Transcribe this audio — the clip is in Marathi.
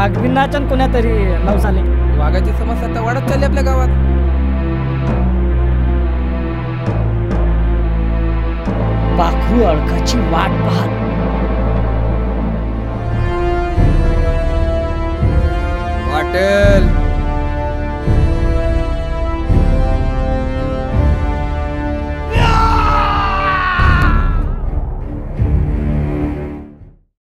वाघ बिनाचन कोण्या तरी लव झाले. वाघाची समस्या आता वाढत चालली आपल्या गावात. पाखरू अडकाची वाट पाहत. वाटेल